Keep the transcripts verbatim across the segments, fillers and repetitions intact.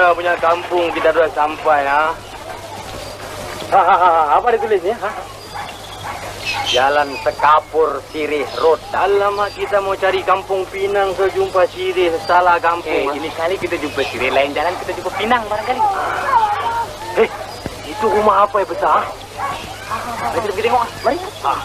Kita punya kampung, kita sudah sampai, ha? Hahaha, apa ditulisnya? Ha? Jalan Sekapur Sirih Road. Alamak, kita mau cari kampung Pinang, sejumpa Sirih, salah kampung. Eh, ini kali kita jumpa Sirih, lain jalan kita jumpa Pinang barangkali. Eh, itu rumah apa ya besar? Mari kita pergi tengok, mari. Ah.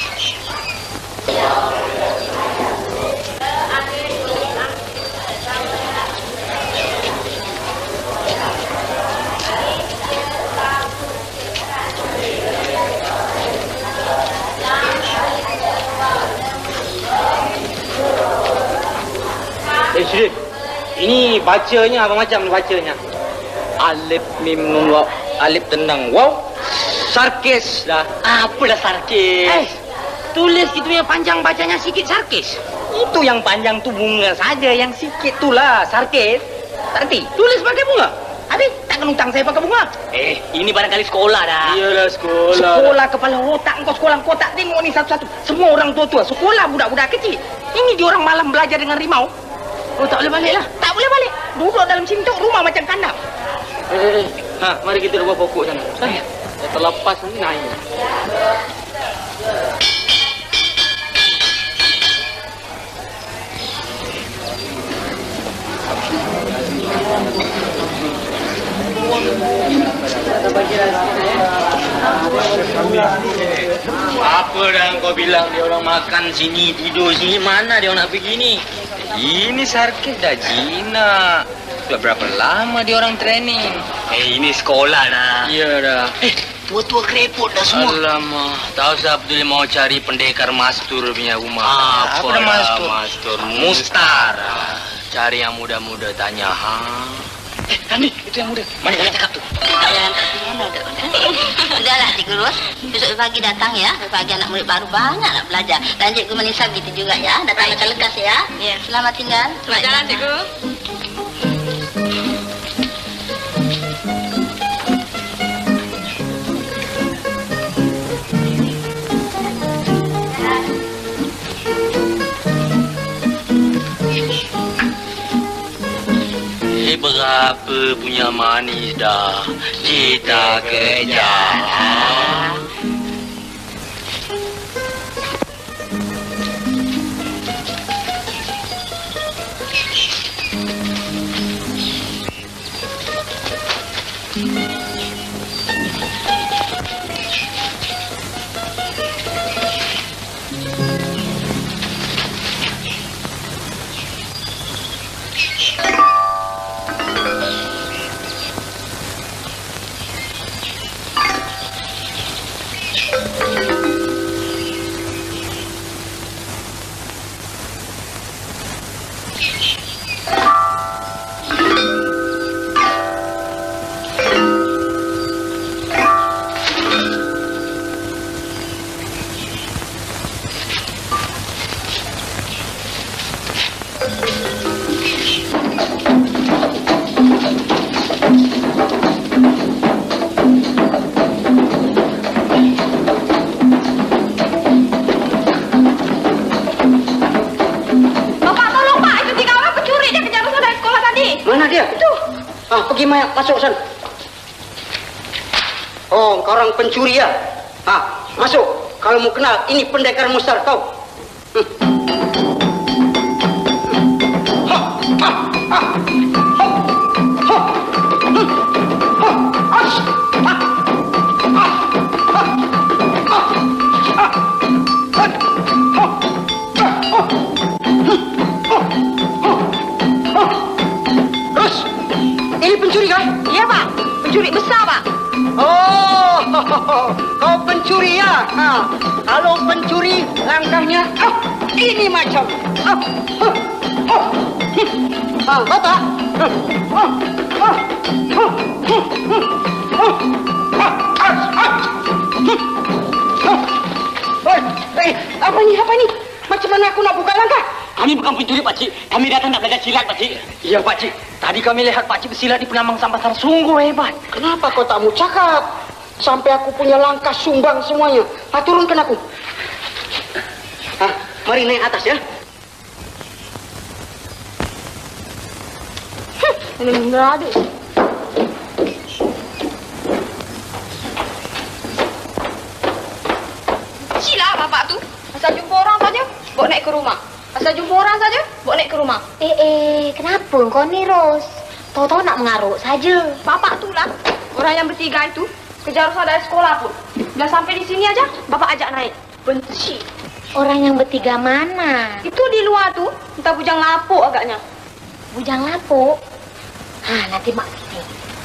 Eh, Syed, ini bacanya apa macam bacanya? Alif mim nun waw, alif tenang waw, sarkis dah. Apalah sarkis? Eh, tulis itu yang panjang bacanya sikit sarkis. Itu yang panjang tu bunga saja, yang sikit tulah sarkis. Nanti tulis pakai bunga. Habis tak kena utang saya pakai bunga. Eh, ini barangkali sekolah dah. Iyalah sekolah. Sekolah dah. Kepala otak engkau sekolah kau tak tengok ni satu-satu. Semua orang tua-tua sekolah budak-budak kecil. Ini dia orang malam belajar dengan rimau. Oh, tak boleh balik lah. Tak boleh balik. Duduk dalam cintok rumah macam kandang. Eh, eh, eh. Ha, mari kita ubah pokok sana. Sana. Dah terlepas nanti naik. Apa dah kau bilang dia orang makan sini, tidur sini, mana dia orang nak pergi ni? Ini sarkis dah jinak. Sudah berapa lama dia orang training? Eh, ini sekolah dah. Iya dah. Eh, tua-tua kerepot dah semua. Alamak, tahu siapa dia mau cari pendekar mastur punya rumah. Ah, apa dah mastur? Mastur Mustar. Cari yang muda-muda tanya, ha? Eh, Rani, itu yang muda. Mana yang cakap tu? Jangan Sudahlah, Cikgu Ros. Besok pagi datang ya. Pagi anak murid baru banyak nak belajar. Dan Cikgu Menisa begitu juga ya. Datang lekas-lekas ya. Ya. Selamat tinggal. Selamat jalan, Cikgu. Berapa punya manis dah kita kejar. Masuk sana. Oh, kau orang pencuri ya? Ah, masuk. Kalau mau kenal, ini pendekar Mustar kau. Pencuri besar, Pak. Oh, kau pencuri ya? Ha. Kalau pencuri, langkahnya oh, ini macam. Oh, oh, oh. Ah, Bapak. Oh, oh, oh, oh. Eh, apa ni? Apa ni? Macam mana aku nak buka langkah? Kami bukan pencuri, Pak Cik. Kami datang nak belajar silat, Pak Cik. Iya, Pak Cik. Tadi kami lihat Pak Cik bersilat di Penambang Sambasar, sungguh hebat. Kenapa kau tak mau cakap? Sampai aku punya langkah sumbang semuanya. Ha, turunkan aku. Ah, mari naik atas ya. Ini enggak ada. bapak tu. Asal jumpa orang saja, bawa naik ke rumah. Asal jumpa orang saja, bawa naik ke rumah. Eh, eh, kenapa kau ni, Ros? Tahu-tahu nak mengaruk saja. Bapak tu lah, orang yang bertiga itu. Kejar Rosa dari sekolah pun. Bila sampai di sini aja, bapak ajak naik. Benci. Orang yang bertiga mana? Itu di luar tu, entah bujang lapuk agaknya. Bujang lapuk? Ha, nanti mak pergi.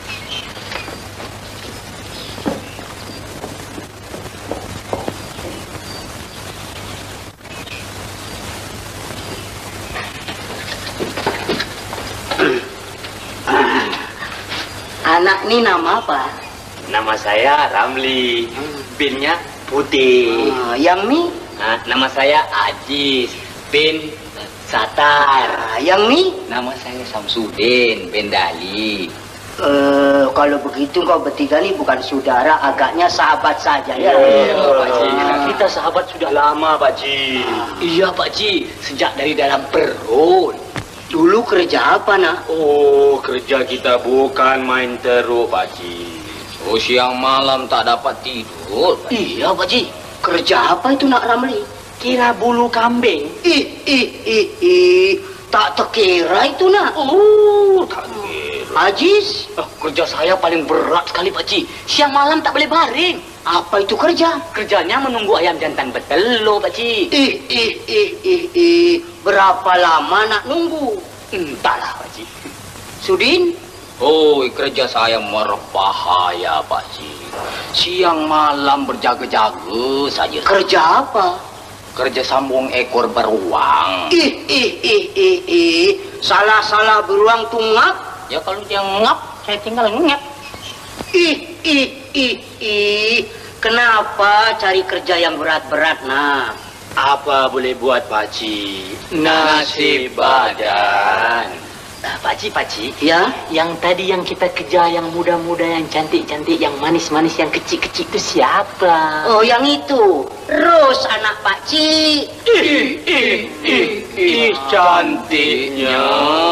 Anak ni nama apa? Nama saya Ramli. Binnya Putih. Ah, yang ni? Nah, nama saya Ajis bin Satar. Ah, yang ni? Nama saya Samsudin bin Dali. Uh, kalau begitu kau bertiga ni bukan saudara, agaknya sahabat saja ya. Iya, Pakcik. Kita sahabat sudah lama, Pakcik. Iya, Pakcik. Sejak dari dalam perut. Dulu kerja apa nak? Oh, kerja kita bukan main teruk, Pakcik. Oh, siang malam tak dapat tidur. Iya Pakcik. Kerja apa itu nak Ramli? Kira bulu kambing. Ih, ih, ih, ih. Tak terkira itu nak. Oh, tak kira. Ajis? Oh, kerja saya paling berat sekali, Pakcik. Siang malam tak boleh baring. Apa itu kerja? Kerjanya menunggu ayam jantan bertelur, Pakcik. Ih, ih, ih, ih, ih. Berapa lama nak nunggu? Entahlah, Pakcik. Sudin? Oh, kerja saya berbahaya, Pakcik. Siang malam berjaga-jaga saja. Kerja apa? Kerja sambung ekor beruang. Ih, ih, ih, ih, ih. Salah-salah beruang tungak. Ya kalau dia ngap, saya tinggal ngap. Ih, ih, ih, ih. Kenapa cari kerja yang berat-berat, nak? Apa boleh buat, Pakcik? Nasib badan. Nah, Pakcik, Pakcik. Ya? Yang tadi yang kita kejar, yang muda-muda, yang cantik-cantik, yang manis-manis, yang kecil-kecil itu siapa? Oh, yang itu. Ros, anak Pakcik. Ih, ih, ih, ih, cantiknya.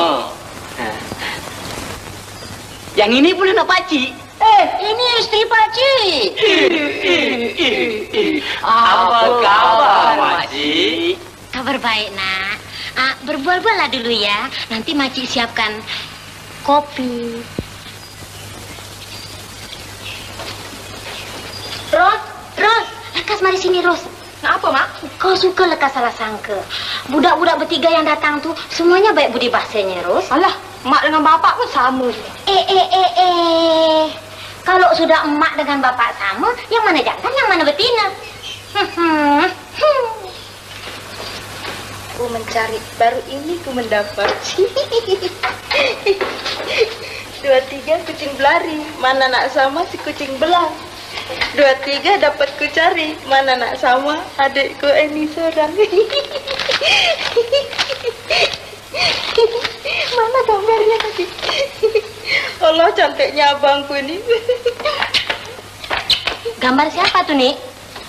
Yang ini pun anak Pakcik. Eh, ini istri Pakcik. Ih, ih, ih, ih. Apa kabar, Pakcik? Kabar baik, nak. Ah, berbual-buallah dulu ya. Nanti Makcik siapkan kopi. Ros, Ros, lekas mari sini, Ros. Nah, apa, Mak? Kau suka lekas salah sangka. Budak-budak bertiga yang datang tuh semuanya baik budi bahasanya, Ros. Alah, Mak dengan bapak pun sama juga. Eh, eh, eh, eh. Kalau sudah emak dengan bapak sama, yang mana jantan, yang mana betina? Hmm, hmm, hmm. Ku mencari, baru ini ku mendapat. Dua tiga kucing berlari, mana nak sama si kucing belang. Dua tiga dapat ku cari, mana nak sama adikku ini seorang. Mana gambarnya tadi? Allah, cantiknya abangku ini. Gambar siapa tuh, Nik?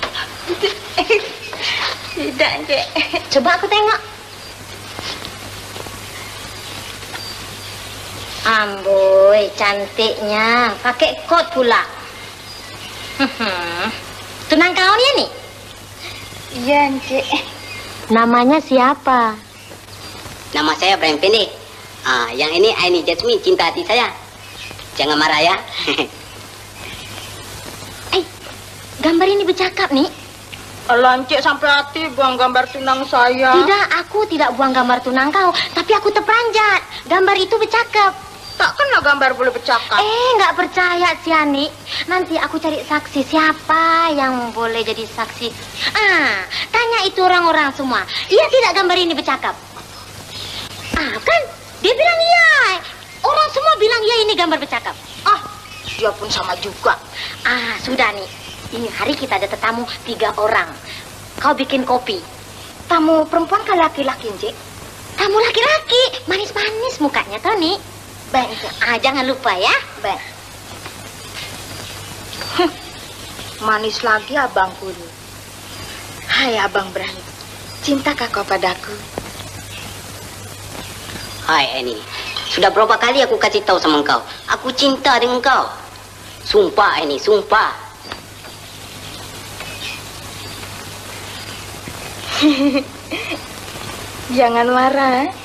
Tidak, Cek. Coba aku tengok. Amboi, cantiknya. Pakai kot pula. Tunang kau ni, nih? Iya, Cek. Namanya siapa? Nama saya Ibrahim Pendek. Ah, yang ini Aini Jasmine, cinta hati saya. Jangan marah ya. Eh, gambar ini bercakap, nih. Allah, Cek, sampai hati buang gambar tunang saya. Tidak, aku tidak buang gambar tunang kau, tapi aku terperanjat. Gambar itu bercakap. Takkanlah gambar boleh bercakap. Eh, nggak percaya, Ciani. Nanti aku cari saksi siapa yang boleh jadi saksi. Ah, tanya itu orang-orang semua. Iya tidak gambar ini bercakap? Ah, kan? Dia bilang iya. Orang semua bilang iya ini gambar bercakap. Ah, dia pun sama juga. Ah, sudah nih. Ini hari kita ada tetamu tiga orang. Kau bikin kopi. Tamu perempuan kah laki-laki, Cik? Tamu laki-laki, manis-manis mukanya, Tony. Baik, Cik. Ah, jangan lupa ya. Baik. Manis lagi abangku ini. Hai Abang Brahim, cintakah kau padaku? Hai Aini, sudah berapa kali aku kasih tahu sama engkau, aku cinta dengan engkau. Sumpah Aini, sumpah. Jangan marah.